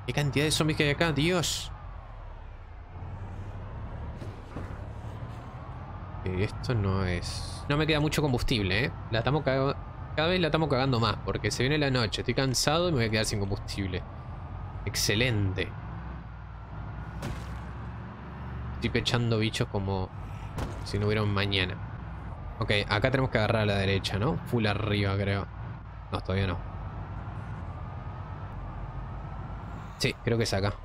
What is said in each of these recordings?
¿Qué cantidad de zombies que hay acá? Dios. Esto no es... No me queda mucho combustible, ¿eh? Cada vez la estamos cagando más, porque se viene la noche, estoy cansado y me voy a quedar sin combustible. Excelente. Estoy pechando bichos como si no hubiera un mañana. Ok, acá tenemos que agarrar a la derecha, ¿no? Full arriba, creo. No, todavía no. Sí, creo que es acá.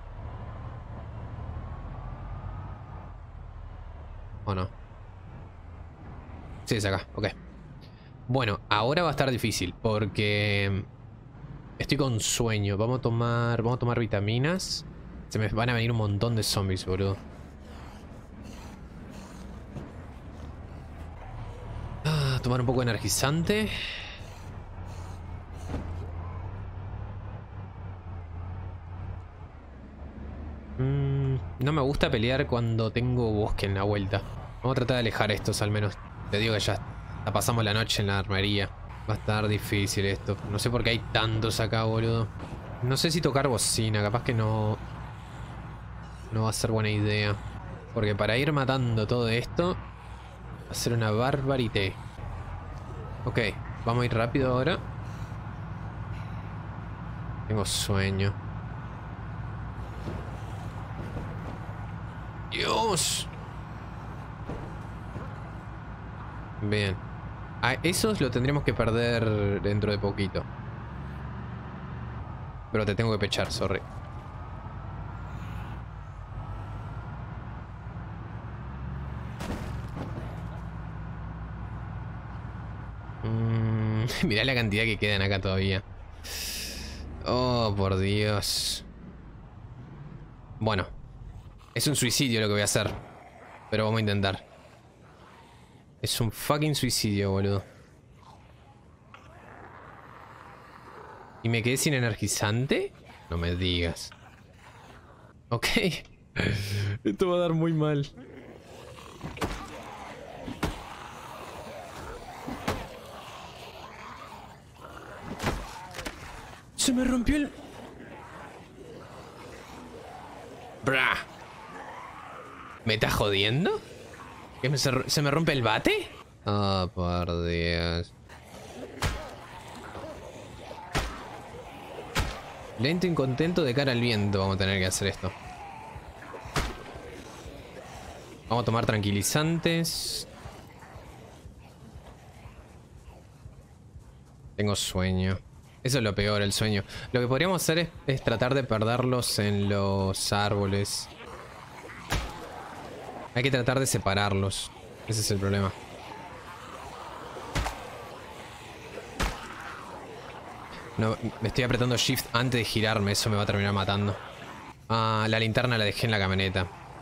¿O no? Sí, es acá, ok. Bueno, ahora va a estar difícil porque estoy con sueño. Vamos a tomar vitaminas. Se me van a venir un montón de zombies, boludo. Tomar un poco de energizante. No me gusta pelear cuando tengo bosque en la vuelta. Vamos a tratar de alejar estos al menos. Te digo que ya pasamos la noche en la armería. Va a estar difícil esto. No sé por qué hay tantos acá, boludo. No sé si tocar bocina. Capaz que no... No va a ser buena idea. Porque para ir matando todo esto... Va a ser una barbarité. Ok, vamos a ir rápido ahora. Tengo sueño. ¡Dios! Bien. A esos lo tendríamos que perder dentro de poquito. Pero te tengo que pechar, sorry. Mirá la cantidad que quedan acá todavía. Oh, por Dios. Bueno. Es un suicidio lo que voy a hacer. Pero vamos a intentar. Es un fucking suicidio, boludo. ¿Y me quedé sin energizante? No me digas. Ok. Esto va a dar muy mal. Se me rompió el... Bra. ¿Me estás jodiendo? ¿Que se me rompe el bate? Oh, por Dios. Lento y contento de cara al viento. Vamos a tener que hacer esto. Vamos a tomar tranquilizantes. Tengo sueño. Eso es lo peor, el sueño. Lo que podríamos hacer es tratar de perderlos en los árboles. Hay que tratar de separarlos. Ese es el problema. No, me estoy apretando shift antes de girarme. Eso me va a terminar matando. Ah, la linterna la dejé en la camioneta.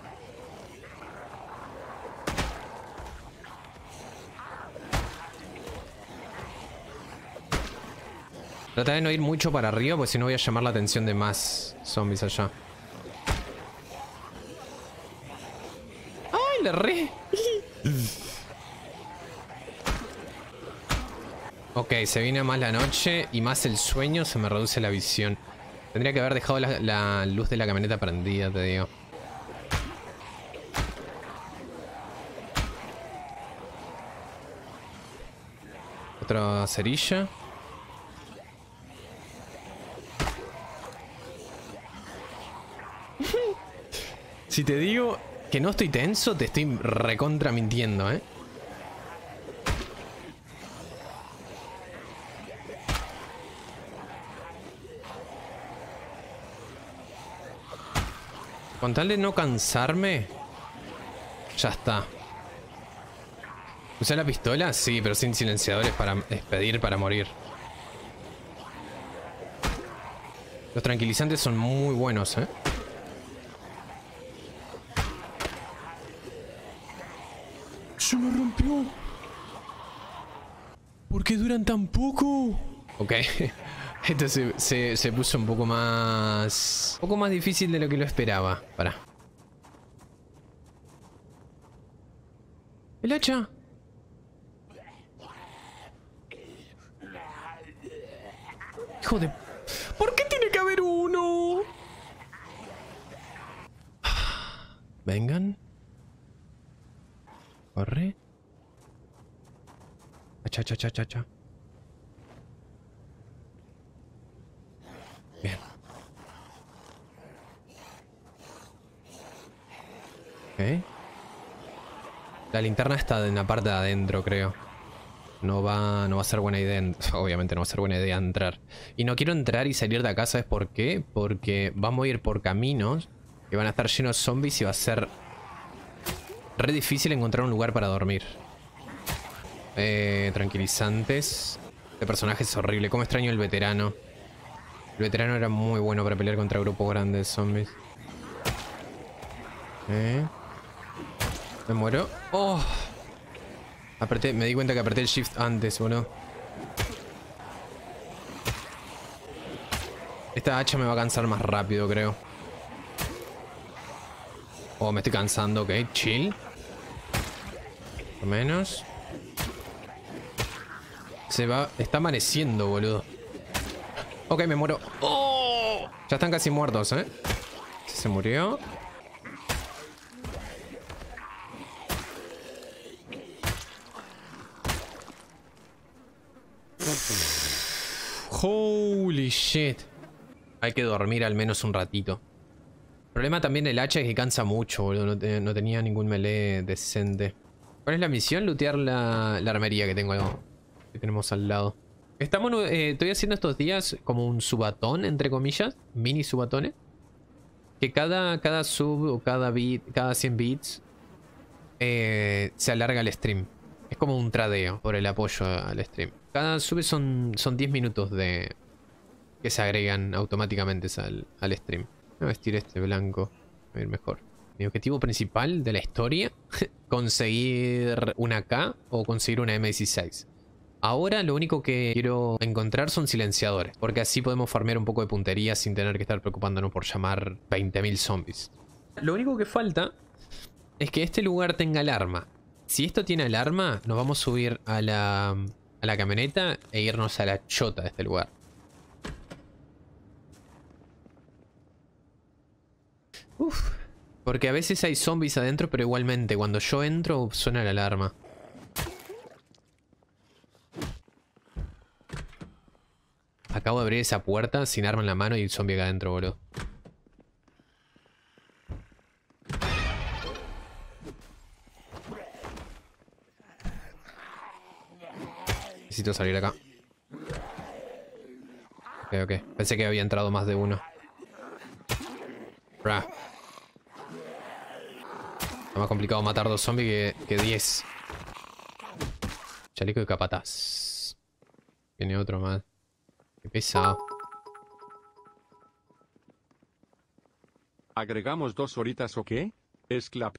Trata de no ir mucho para arriba, porque si no voy a llamar la atención de más zombies allá. ¡Ay, le re! Ok, se viene más la noche y más el sueño, se me reduce la visión. Tendría que haber dejado la luz de la camioneta prendida, te digo. Otra cerilla. Si te digo que no estoy tenso, te estoy recontra mintiendo, ¿eh? Con tal de no cansarme, ya está. ¿Usar la pistola? Sí, pero sin silenciadores para despedir para morir. Los tranquilizantes son muy buenos, ¿eh? Se me rompió. ¿Por qué duran tan poco? Ok. Esto se puso un poco más... Un poco más difícil de lo que lo esperaba. Pará. El hacha. Hijo de... ¿Por qué tiene que haber uno? Vengan. Corre. Acha, cha, cha, cha, cha. Bien. Ok. La linterna está en la parte de adentro, creo. No va a ser buena idea. Obviamente no va a ser buena idea entrar. Y no quiero entrar y salir de acá, ¿sabes por qué? Porque vamos a ir por caminos que van a estar llenos de zombies y va a ser re difícil encontrar un lugar para dormir. Tranquilizantes. Este personaje es horrible. Cómo extraño el veterano. El veterano era muy bueno para pelear contra grupos grandes de zombies. Me muero. ¡Oh! Apreté, me di cuenta que apreté el shift antes, boludo. Esta hacha me va a cansar más rápido, creo. Oh, me estoy cansando, ok. Chill. Por menos. Se va... Está amaneciendo, boludo. Ok, me muero. ¡Oh! Ya están casi muertos, ¿eh? Se murió. Holy shit. Hay que dormir al menos un ratito. El problema también del hacha es que cansa mucho, boludo. No tenía ningún melee decente. ¿Cuál es la misión? Lootear la armería que tenemos al lado. Estoy haciendo estos días como un subatón, entre comillas. Mini subatones. Que cada sub o cada 100 bits se alarga el stream. Es como un tradeo por el apoyo al stream. Cada sub son 10 minutos que se agregan automáticamente al stream. Voy a vestir este blanco. A ir mejor. Mi objetivo principal de la historia: conseguir una K o conseguir una M16. Ahora lo único que quiero encontrar son silenciadores, porque así podemos farmear un poco de puntería sin tener que estar preocupándonos por llamar 20.000 zombies. Lo único que falta es que este lugar tenga alarma. Si esto tiene alarma, nos vamos a subir a la camioneta e irnos a la chota de este lugar. Uf. Porque a veces hay zombies adentro, pero igualmente cuando yo entro suena la alarma. Acabo de abrir esa puerta sin arma en la mano y el zombie acá adentro, boludo. Necesito salir de acá. Ok. Pensé que había entrado más de uno. Bra. Es más complicado matar 2 zombies que 10. Chaleco de capataz. Tiene otro más. Qué pesado. ¿Agregamos 2 horitas o qué? Es clap.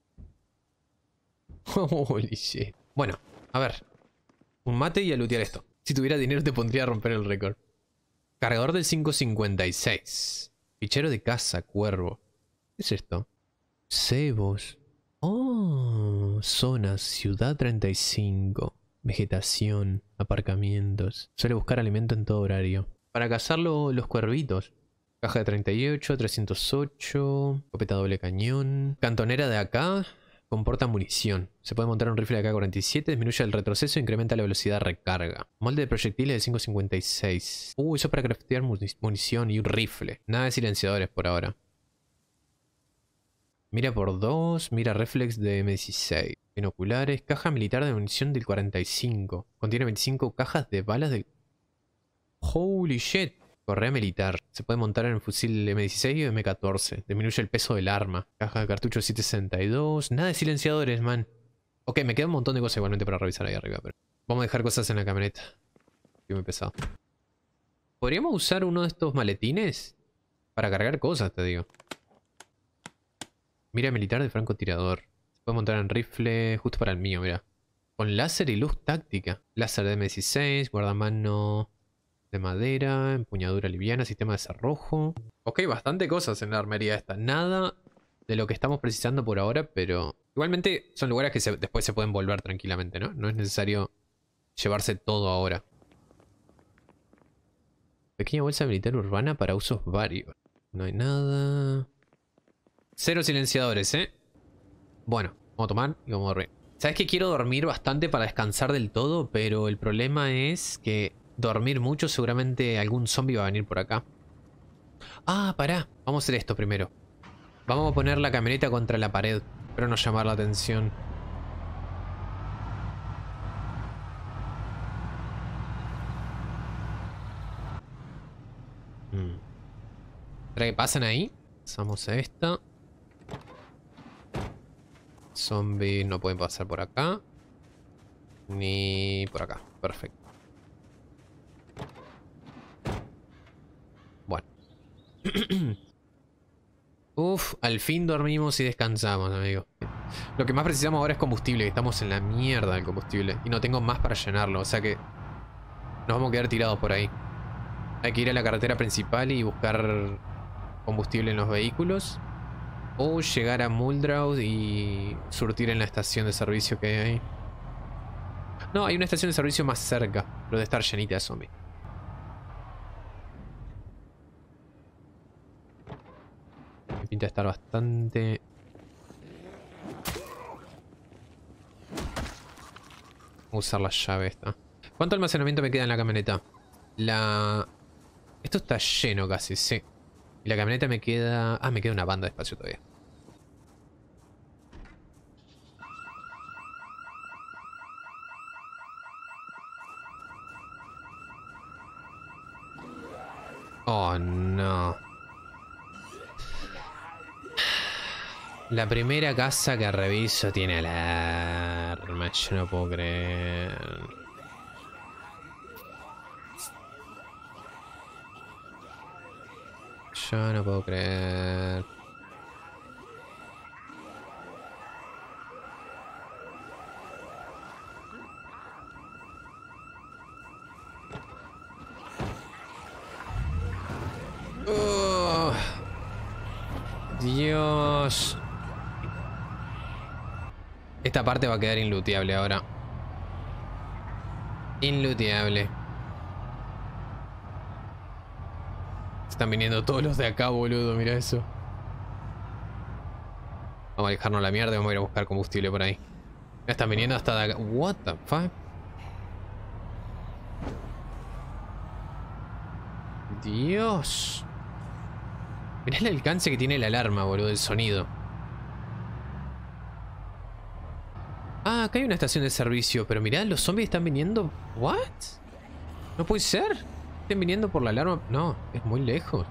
Holy shit. Bueno, a ver. Un mate y a lootear esto. Si tuviera dinero te pondría a romper el récord. Cargador del 556. Fichero de casa, cuervo. ¿Qué es esto? Cebos. Oh, zonas, ciudad 35. Vegetación, aparcamientos. Suele buscar alimento en todo horario. Para cazar los cuervitos. Caja de 38, 308. Escopeta doble cañón. Cantonera de acá. Comporta munición. Se puede montar un rifle de AK-47, disminuye el retroceso e incrementa la velocidad de recarga. Molde de proyectiles de 556. Eso es para craftear munición y un rifle. Nada de silenciadores por ahora. Mira por 2, mira reflex de M16. Binoculares, caja militar de munición del 45. Contiene 25 cajas de balas del... Holy shit. Correa militar. Se puede montar en el fusil M16 o M14. Disminuye el peso del arma. Caja de cartucho 762. Nada de silenciadores, man. Ok, me queda un montón de cosas igualmente para revisar ahí arriba, pero... Vamos a dejar cosas en la camioneta. Estoy muy pesado. ¿Podríamos usar uno de estos maletines? Para cargar cosas, te digo. Mira militar de francotirador. Se puede montar en rifle justo para el mío, mira. Con láser y luz táctica. Láser de M16, guardamano de madera, empuñadura liviana, sistema de cerrojo. Ok, bastante cosas en la armería esta. Nada de lo que estamos precisando por ahora, pero... Igualmente son lugares que después se pueden volver tranquilamente, ¿no? No es necesario llevarse todo ahora. Pequeña bolsa militar urbana para usos varios. No hay nada... Cero silenciadores, ¿eh? Bueno, vamos a tomar y vamos a dormir. Sabes que quiero dormir bastante para descansar del todo, pero el problema es que dormir mucho seguramente algún zombie va a venir por acá. Ah, pará. Vamos a hacer esto primero. Vamos a poner la camioneta contra la pared. Espero no llamar la atención. ¿Para que pasen ahí? Pasamos a esta. Zombies no pueden pasar por acá. Ni por acá. Perfecto. Bueno. Uf, al fin dormimos y descansamos, amigo. Lo que más precisamos ahora es combustible. Estamos en la mierda del combustible. Y no tengo más para llenarlo. O sea que nos vamos a quedar tirados por ahí. Hay que ir a la carretera principal y buscar combustible en los vehículos. O llegar a Muldraugh y surtir en la estación de servicio que hay ahí. No, hay una estación de servicio más cerca, pero de estar llenita de zombies. Me pinta estar bastante... Voy a usar la llave esta. ¿Cuánto almacenamiento me queda en la camioneta? Esto está lleno casi, sí. Y la camioneta me queda... Ah, me queda una banda de espacio todavía. Oh, no. La primera casa que reviso tiene alarma. Yo no puedo creer. Yo no puedo creer. Oh, Dios. Esta parte va a quedar inlooteable ahora. Inlooteable. Están viniendo todos los de acá, boludo. Mira eso. Vamos a alejarnos la mierda y vamos a ir a buscar combustible por ahí. Ya están viniendo hasta de acá. What the fuck? Dios. Mirá el alcance que tiene la alarma, boludo. El sonido. Ah, acá hay una estación de servicio. Pero mirá, los zombies están viniendo. ¿What? No puede ser. Están viniendo por la alarma. No, es muy lejos.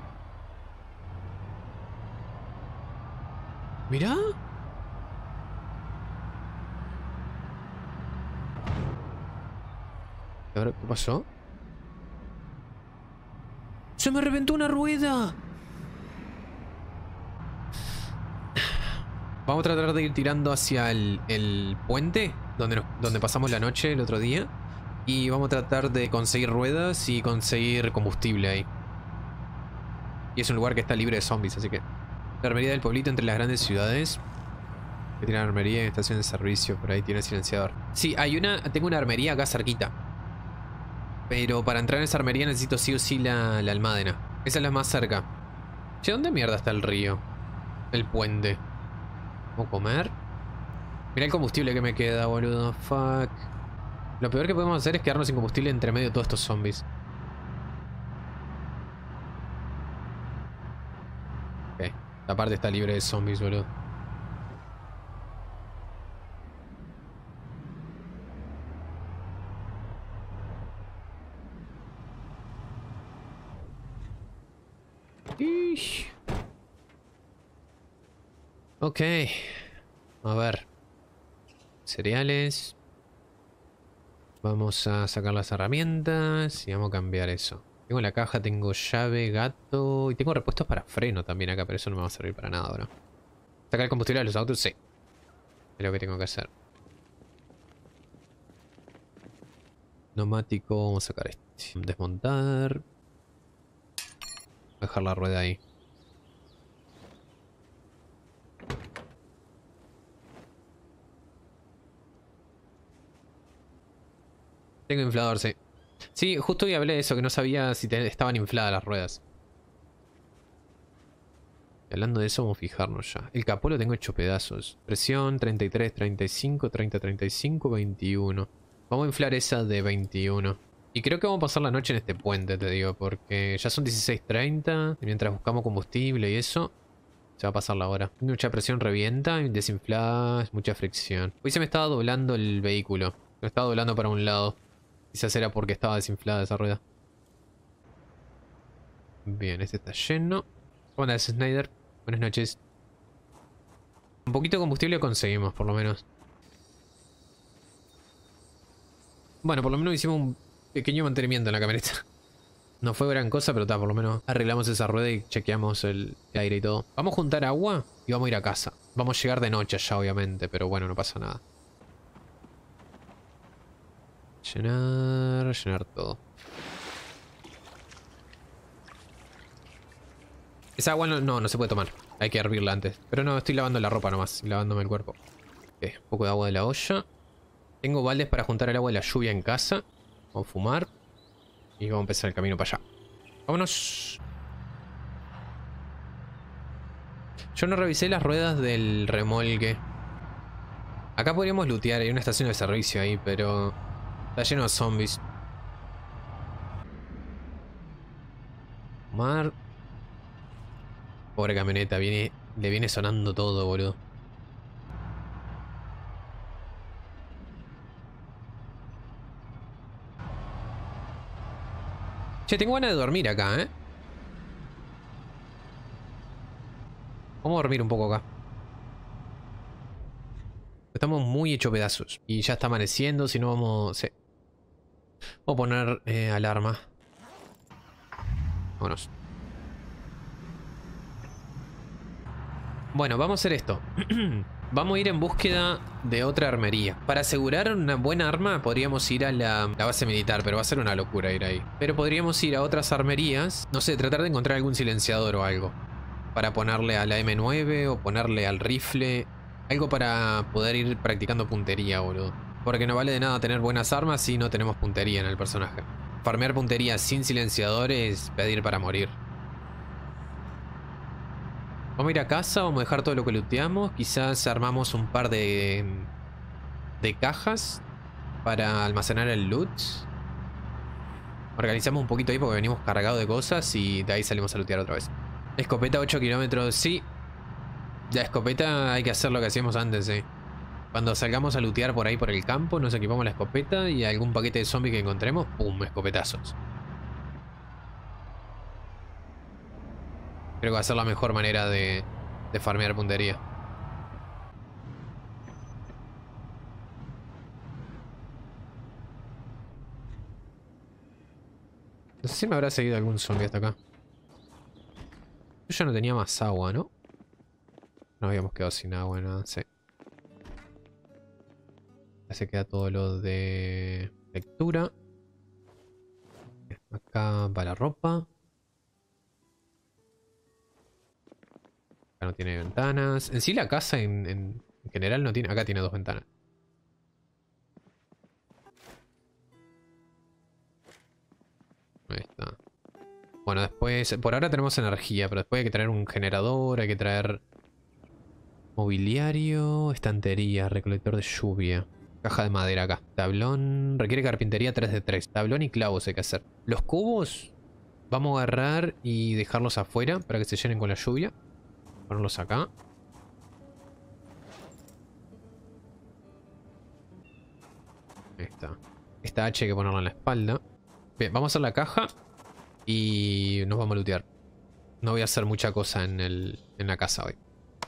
Mirá. ¿Y ahora qué pasó? ¡Se me reventó una rueda! Vamos a tratar de ir tirando hacia el puente donde pasamos la noche el otro día. Y vamos a tratar de conseguir ruedas y conseguir combustible ahí. Y es un lugar que está libre de zombies, así que... La armería del pueblito entre las grandes ciudades. Que tiene armería y estación de servicio. Por ahí tiene silenciador. Sí, tengo una armería acá cerquita. Pero para entrar en esa armería necesito sí o sí la almádena. Esa es la más cerca. Che, ¿dónde mierda está el río? El puente. ¿Vamos a comer? Mirá el combustible que me queda, boludo. Fuck. Lo peor que podemos hacer es quedarnos sin combustible entre medio de todos estos zombies. Ok. La parte está libre de zombies, boludo. Ish. Ok. A ver. Cereales. Vamos a sacar las herramientas y vamos a cambiar eso. Tengo la caja, tengo llave, gato y tengo repuestos para freno también acá, pero eso no me va a servir para nada ahora. ¿Sacar el combustible de los autos? Sí. Es lo que tengo que hacer. Neumático, vamos a sacar este. Desmontar. Dejar la rueda ahí. Tengo inflador, sí. Sí, justo hoy hablé de eso, que no sabía si estaban infladas las ruedas. Hablando de eso, vamos a fijarnos ya. El capó lo tengo hecho pedazos. Presión 33, 35, 30, 35, 21. Vamos a inflar esa de 21. Y creo que vamos a pasar la noche en este puente, te digo, porque ya son 16:30. Y mientras buscamos combustible y eso, se va a pasar la hora. Mucha presión revienta, desinflada, es mucha fricción. Hoy se me estaba doblando el vehículo. Me estaba doblando para un lado. Quizás era porque estaba desinflada esa rueda. Bien, este está lleno. ¿Cómo andas, Snyder? Buenas noches. Un poquito de combustible conseguimos, por lo menos. Bueno, por lo menos hicimos un pequeño mantenimiento en la camioneta. No fue gran cosa, pero está, por lo menos arreglamos esa rueda y chequeamos el aire y todo. Vamos a juntar agua y vamos a ir a casa. Vamos a llegar de noche ya, obviamente, pero bueno, no pasa nada. Llenar todo. Esa agua no se puede tomar. Hay que hervirla antes. Pero no, estoy lavando la ropa nomás, lavándome el cuerpo. Ok, un poco de agua de la olla. Tengo baldes para juntar el agua de la lluvia en casa. Vamos a fumar. Y vamos a empezar el camino para allá. Vámonos. Yo no revisé las ruedas del remolque. Acá podríamos lootear, hay una estación de servicio ahí, pero está lleno de zombies. Fumar. Pobre camioneta, le viene sonando todo, boludo. Che, tengo ganas de dormir acá, ¿eh? Vamos a dormir un poco acá. Estamos muy hechos pedazos. Y ya está amaneciendo, si no vamos... Sí. Vamos a poner alarma. Vámonos. Bueno, vamos a hacer esto. Vamos a ir en búsqueda de otra armería. Para asegurar una buena arma podríamos ir a la base militar, pero va a ser una locura ir ahí. Pero podríamos ir a otras armerías. No sé, tratar de encontrar algún silenciador o algo. Para ponerle a la M9 o ponerle al rifle. Algo para poder ir practicando puntería, boludo. Porque no vale de nada tener buenas armas si no tenemos puntería en el personaje. Farmear puntería sin silenciador es pedir para morir. Vamos a ir a casa, vamos a dejar todo lo que looteamos. Quizás armamos un par de cajas para almacenar el loot. Organizamos un poquito ahí porque venimos cargados de cosas y de ahí salimos a lootear otra vez. Escopeta 8 kilómetros, sí. La escopeta hay que hacer lo que hacíamos antes, sí. Cuando salgamos a lootear por ahí por el campo, nos equipamos la escopeta y algún paquete de zombie que encontremos, ¡pum! Escopetazos. Creo que va a ser la mejor manera de farmear puntería. No sé si me habrá seguido algún zombie hasta acá. Yo ya no tenía más agua, ¿no? No habíamos quedado sin agua, nada, sí. Ya se queda todo lo de lectura. Acá va la ropa. Acá no tiene ventanas. En sí la casa en general no tiene... Acá tiene 2 ventanas. Ahí está. Bueno, después... Por ahora tenemos energía, pero después hay que traer un generador, hay que traer... Mobiliario, estantería, recolector de lluvia. Caja de madera acá. Tablón... Requiere carpintería 3 de 3. Tablón y clavos hay que hacer. Los cubos... Vamos a agarrar y dejarlos afuera para que se llenen con la lluvia. Ponerlos acá. Ahí está. Esta H hay que ponerla en la espalda. Bien, vamos a hacer la caja. Y nos vamos a lootear. No voy a hacer mucha cosa en la casa hoy.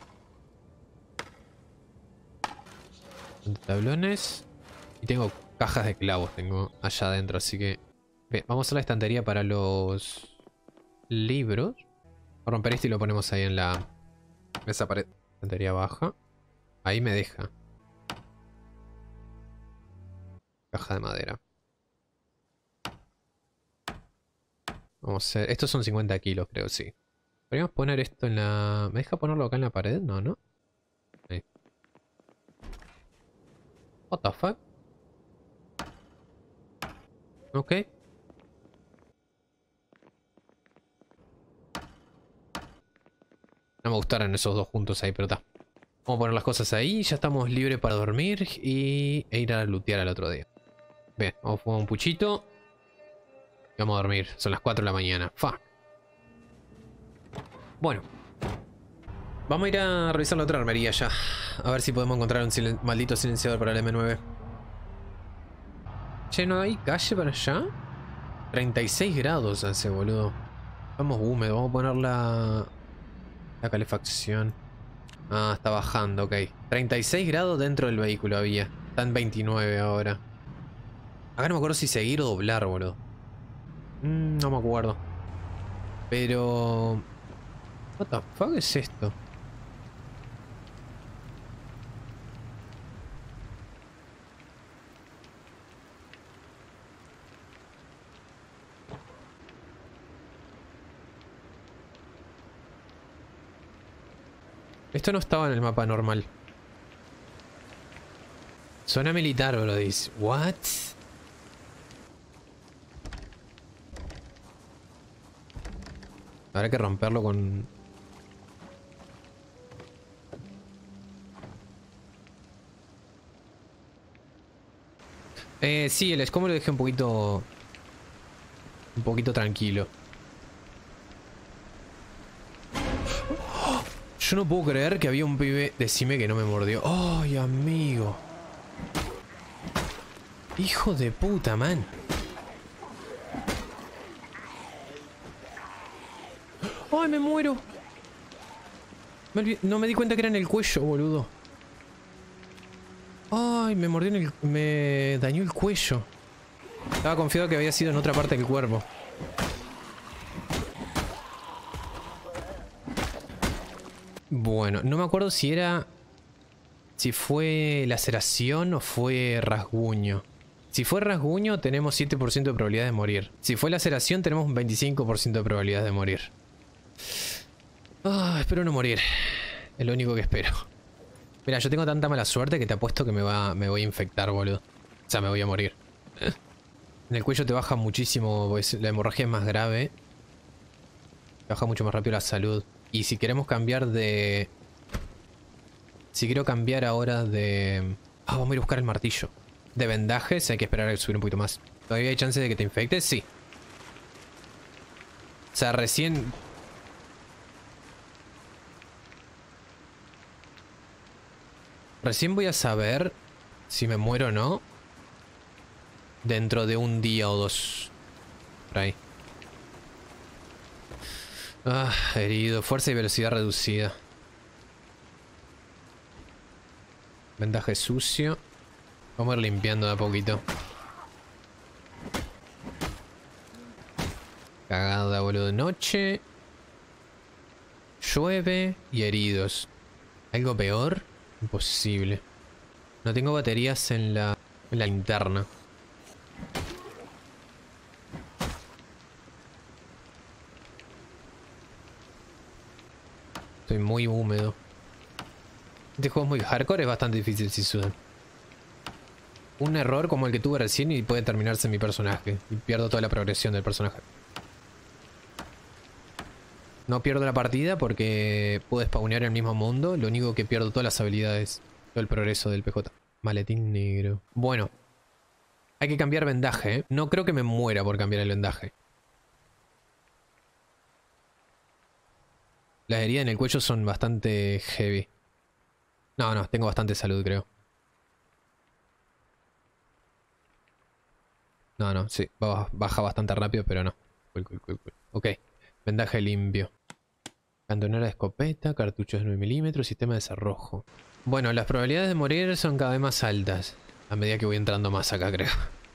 Tablones. Y tengo cajas de clavos. Tengo allá adentro, así que... Bien, vamos a hacer la estantería para los libros. Vamos a romper esto y lo ponemos ahí en esa pared. Estantería baja. Ahí me deja. Caja de madera. Vamos a hacer... Estos son 50 kilos, creo, sí. Podríamos poner esto en la... ¿Me deja ponerlo acá en la pared? No, ¿no? Ahí. What the fuck? Ok. No me gustaron esos dos juntos ahí, pero está. Vamos a poner las cosas ahí. Ya estamos libres para dormir e ir a lootear al otro día. Bien, vamos a fumar un puchito. Y vamos a dormir. Son las 4 de la mañana. Fuck. Bueno. Vamos a ir a revisar la otra armería ya. A ver si podemos encontrar un maldito silenciador para el M9. Che, ¿no hay calle para allá? 36 grados hace, boludo. Estamos húmedos. Vamos a poner la calefacción. Ah, está bajando, ok. 36 grados dentro del vehículo había. Está en 29 ahora. Acá no me acuerdo si seguir o doblar, boludo. No me acuerdo. Pero... What the fuck es esto? Esto no estaba en el mapa normal. Zona militar, bro, dice. What? Habrá que romperlo con... sí, el escombro lo dejé un poquito... Un poquito tranquilo. Yo no puedo creer que había un pibe... Decime que no me mordió. ¡Ay, amigo! Hijo de puta, man. ¡Ay, me muero! No me di cuenta que era en el cuello, boludo. ¡Ay, me mordió en el... Me dañó el cuello! Estaba confiado que había sido en otra parte del cuerpo. Bueno, no me acuerdo si era... Si fue laceración o fue rasguño. Si fue rasguño tenemos 7% de probabilidad de morir. Si fue laceración tenemos un 25% de probabilidad de morir. Ah, espero no morir. Es lo único que espero. Mira, yo tengo tanta mala suerte que te apuesto que me voy a infectar, boludo. O sea, me voy a morir. En el cuello te baja muchísimo, pues la hemorragia es más grave. Te baja mucho más rápido la salud. Y si queremos cambiar de... Si quiero cambiar ahora de... Ah, vamos a ir a buscar el martillo. De vendajes hay que esperar a subir un poquito más. ¿Todavía hay chance de que te infectes? Sí. O sea, recién... Recién voy a saber si me muero o no dentro de un día o dos. Por ahí. Ah, herido. Fuerza y velocidad reducida. Vendaje sucio. Vamos a ir limpiando de a poquito. Cagada, boludo. Noche. Llueve y heridos. ¿Algo peor? Imposible. No tengo baterías en la linterna. Estoy muy húmedo. Este juego es muy hardcore, es bastante difícil si sudan. Un error como el que tuve recién y puede terminarse mi personaje. Y pierdo toda la progresión del personaje. No pierdo la partida porque puedo spawnear en el mismo mundo. Lo único que pierdo todas las habilidades. Todo el progreso del PJ. Maletín negro. Bueno. Hay que cambiar vendaje, ¿eh? No creo que me muera por cambiar el vendaje. Las heridas en el cuello son bastante heavy. No, tengo bastante salud, creo. No, sí. Baja bastante rápido, pero no. Cool. Ok. Vendaje limpio. Cantonera de escopeta, cartuchos de 9 milímetros, sistema de cerrojo. Bueno, las probabilidades de morir son cada vez más altas. A medida que voy entrando más acá, creo.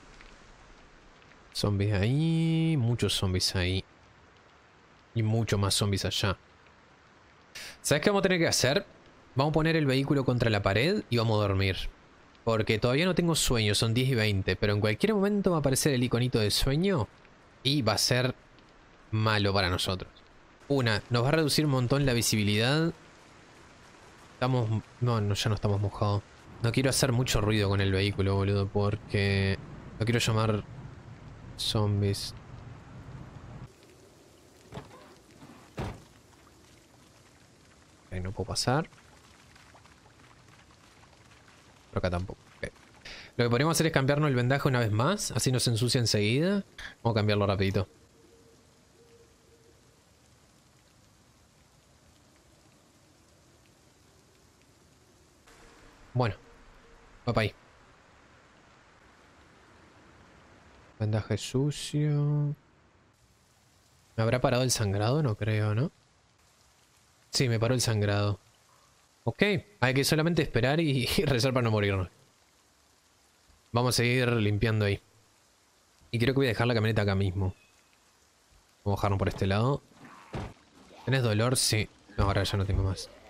Zombies ahí. Muchos zombies ahí. Y muchos más zombies allá. ¿Sabes qué vamos a tener que hacer? Vamos a poner el vehículo contra la pared y vamos a dormir. Porque todavía no tengo sueño, son 10 y 20. Pero en cualquier momento va a aparecer el iconito de sueño. Y va a ser malo para nosotros. Nos va a reducir un montón la visibilidad. No, ya no estamos mojados. No quiero hacer mucho ruido con el vehículo, boludo, porque no quiero llamar zombies. Ahí no puedo pasar. Por acá tampoco. Ok. Lo que podríamos hacer es cambiarnos el vendaje una vez más. Así no se ensucia enseguida. Vamos a cambiarlo rapidito. Bueno. Va para ahí. Vendaje sucio. ¿Me habrá parado el sangrado? No creo, ¿no? Sí, me paró el sangrado. Ok, hay que solamente esperar y rezar para no morirnos. Vamos a seguir limpiando ahí. Y creo que voy a dejar la camioneta acá mismo. Vamos a dejarnos por este lado. ¿Tenés dolor? Sí. No, ahora ya no tengo más.